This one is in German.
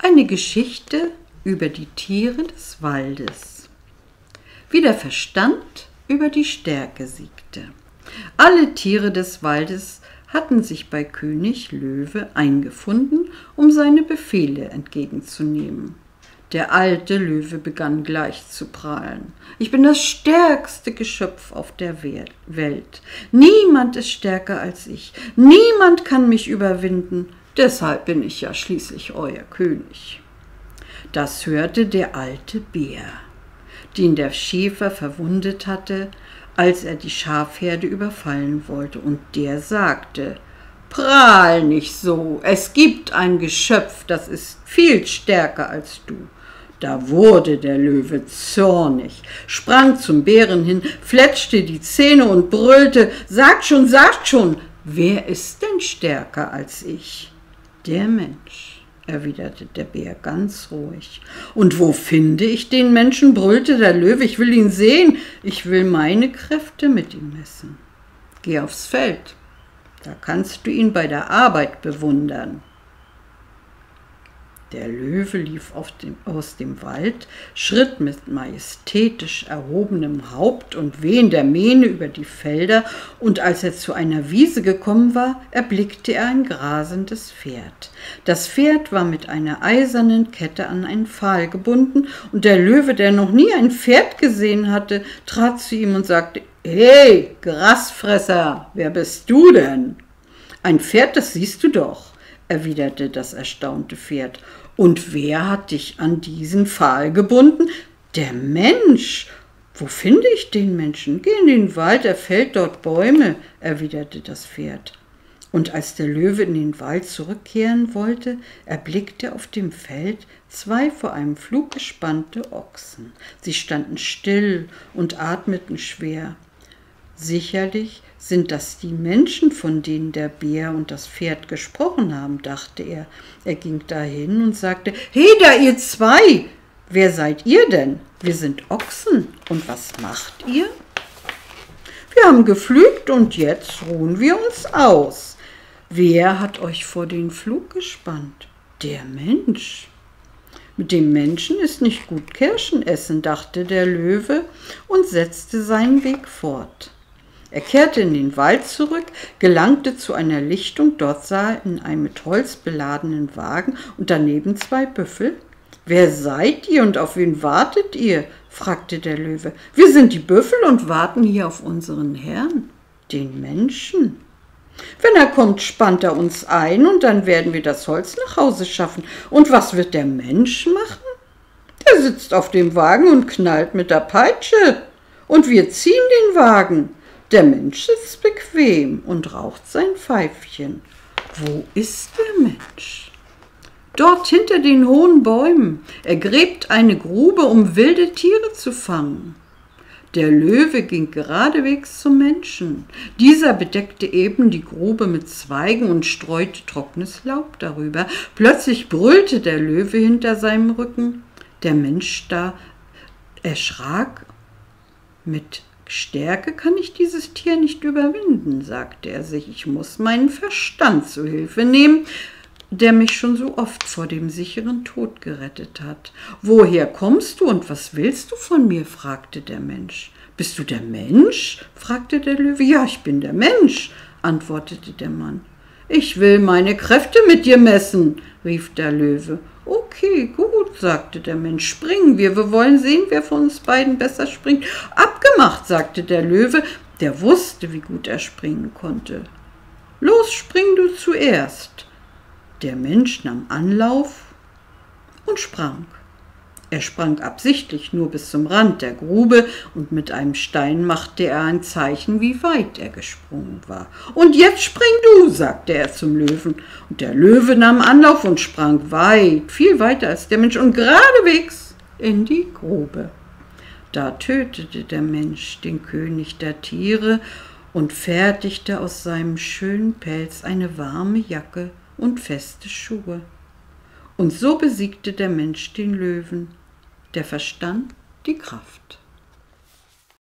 Eine Geschichte über die Tiere des Waldes. Wie der Verstand über die Stärke siegte. Alle Tiere des Waldes hatten sich bei König Löwe eingefunden, um seine Befehle entgegenzunehmen. Der alte Löwe begann gleich zu prahlen. Ich bin das stärkste Geschöpf auf der Welt. Niemand ist stärker als ich. Niemand kann mich überwinden. Deshalb bin ich ja schließlich euer König. Das hörte der alte Bär, den der Schäfer verwundet hatte, als er die Schafherde überfallen wollte, und der sagte: Prahl nicht so, es gibt ein Geschöpf, das ist viel stärker als du. Da wurde der Löwe zornig, sprang zum Bären hin, fletschte die Zähne und brüllte: Sagt schon, wer ist denn stärker als ich? Der Mensch, erwiderte der Bär ganz ruhig. Und wo finde ich den Menschen? Brüllte der Löwe. Ich will ihn sehen. Ich will meine Kräfte mit ihm messen. Geh aufs Feld. Da kannst du ihn bei der Arbeit bewundern. Der Löwe lief aus dem Wald, schritt mit majestätisch erhobenem Haupt und wehender Mähne über die Felder, und als er zu einer Wiese gekommen war, erblickte er ein grasendes Pferd. Das Pferd war mit einer eisernen Kette an einen Pfahl gebunden, und der Löwe, der noch nie ein Pferd gesehen hatte, trat zu ihm und sagte: Hey, Grasfresser, wer bist du denn? Ein Pferd, das siehst du doch, erwiderte das erstaunte Pferd. Und wer hat dich an diesen Pfahl gebunden? Der Mensch. Wo finde ich den Menschen? Geh in den Wald, er fällt dort Bäume, erwiderte das Pferd. Und als der Löwe in den Wald zurückkehren wollte, erblickte er auf dem Feld zwei vor einem Flug gespannte Ochsen. Sie standen still und atmeten schwer. Sicherlich sind das die Menschen, von denen der Bär und das Pferd gesprochen haben, dachte er. Er ging dahin und sagte: Hey, da ihr zwei! Wer seid ihr denn? Wir sind Ochsen. Und was macht ihr? Wir haben gepflügt und jetzt ruhen wir uns aus. Wer hat euch vor den Flug gespannt? Der Mensch. Mit dem Menschen ist nicht gut Kirschen essen, dachte der Löwe und setzte seinen Weg fort. Er kehrte in den Wald zurück, gelangte zu einer Lichtung, dort sah er in einem mit Holz beladenen Wagen und daneben zwei Büffel. »Wer seid ihr und auf wen wartet ihr?« fragte der Löwe. »Wir sind die Büffel und warten hier auf unseren Herrn, den Menschen. Wenn er kommt, spannt er uns ein und dann werden wir das Holz nach Hause schaffen. Und was wird der Mensch machen? Er sitzt auf dem Wagen und knallt mit der Peitsche. Und wir ziehen den Wagen. Der Mensch sitzt bequem und raucht sein Pfeifchen. Wo ist der Mensch? Dort hinter den hohen Bäumen. Er gräbt eine Grube, um wilde Tiere zu fangen. Der Löwe ging geradewegs zum Menschen. Dieser bedeckte eben die Grube mit Zweigen und streute trockenes Laub darüber. Plötzlich brüllte der Löwe hinter seinem Rücken. Der Mensch da erschrak. Mit Stärke kann ich dieses Tier nicht überwinden, sagte er sich. Ich muss meinen Verstand zu Hilfe nehmen, der mich schon so oft vor dem sicheren Tod gerettet hat. Woher kommst du und was willst du von mir? Fragte der Mensch. Bist du der Mensch? Fragte der Löwe. Ja, ich bin der Mensch, antwortete der Mann. Ich will meine Kräfte mit dir messen, rief der Löwe. Okay, gut, sagte der Mensch, springen wir. Wir wollen sehen, wer von uns beiden besser springt. Abgemacht, sagte der Löwe, der wusste, wie gut er springen konnte. Los, spring du zuerst. Der Mensch nahm Anlauf und sprang. Er sprang absichtlich nur bis zum Rand der Grube und mit einem Stein machte er ein Zeichen, wie weit er gesprungen war. Und jetzt spring du, sagte er zum Löwen. Und der Löwe nahm Anlauf und sprang weit, viel weiter als der Mensch und geradewegs in die Grube. Da tötete der Mensch den König der Tiere und fertigte aus seinem schönen Pelz eine warme Jacke und feste Schuhe. Und so besiegte der Mensch den Löwen, der Verstand die Kraft.